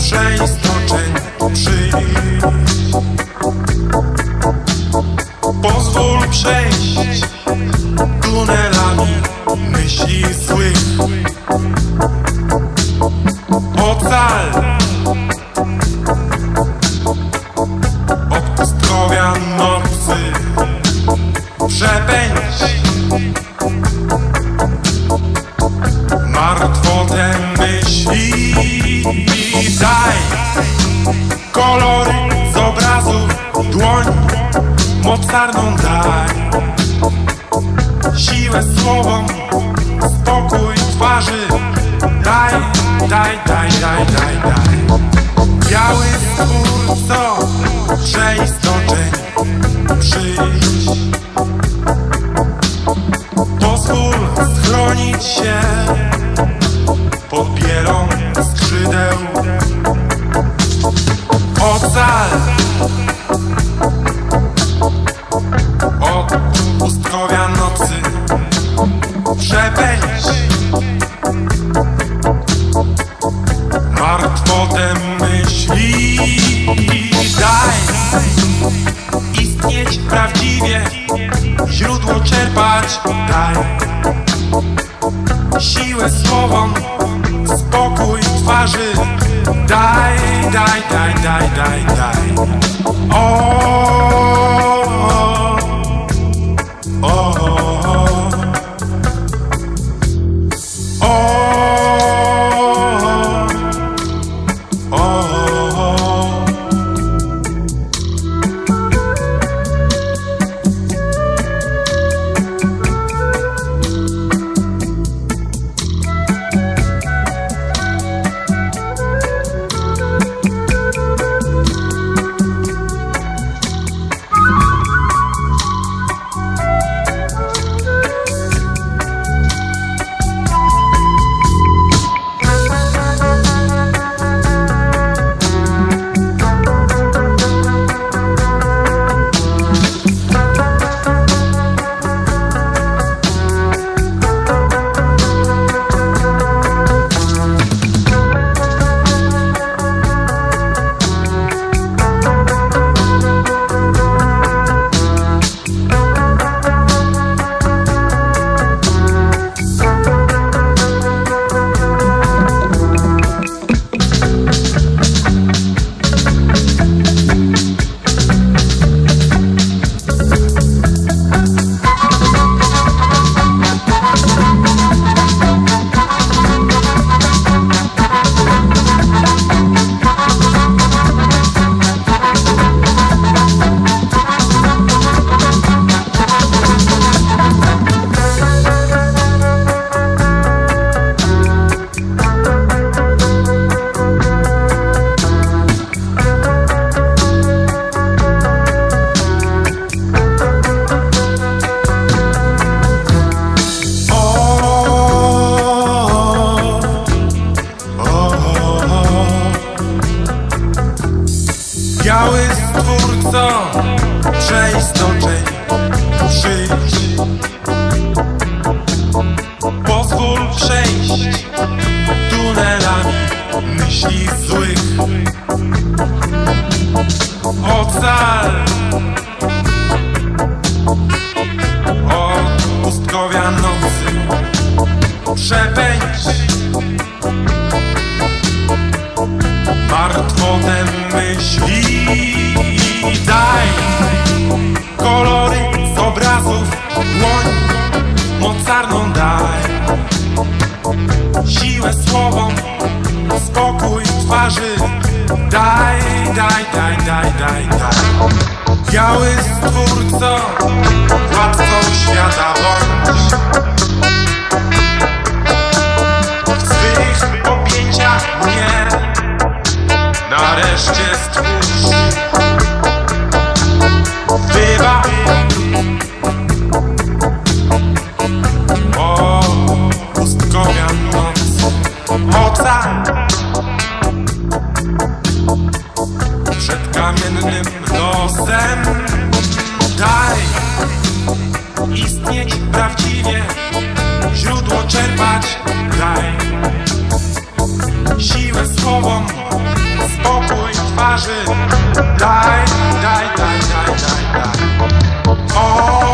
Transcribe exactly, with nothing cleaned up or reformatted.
przeistoczeń przyjść. Pozwól przejść tunelami myśli złych. Ocal od pustkowia nocy. Przepędź martwotę myśli. Daj kolory z obrazów dłoń, mocarną daj siłę słowom, spokój twarzy. Daj, daj, daj, daj, daj, daj. Biały skór, co przeistoczeń przyjść. Pozwól schronić się pod bielą skrzydeł. Ocal od pustkowia nocy. Przepędź martwotę myśli. Daj istnieć prawdziwie, źródło czerpać. Daj siłę słowom, spokój twarzy. Daj, daj, daj, daj, daj, daj. O, o, o, o. Biały stwórco przeistoczeń przyjdź. Pozwól przejść tunelami myśli złych. Ocal od pustkowia nocy. Przepędź martwotę myśli. Daj kolory z obrazów dłoń, mocarną daj siłę słowom, spokój twarzy. Daj, daj, daj, daj, daj, daj. Biały stwórco, władcą świata bądź. W swych objęciach mnie nareszcie stwórz. Bywa o pustkowia noc. Ocal przed kamiennym nosem. Daj istnieć prawdziwie, źródło czerpać. Daj siłę słowom, plaży. Daj, daj, daj, daj, daj, daj. O,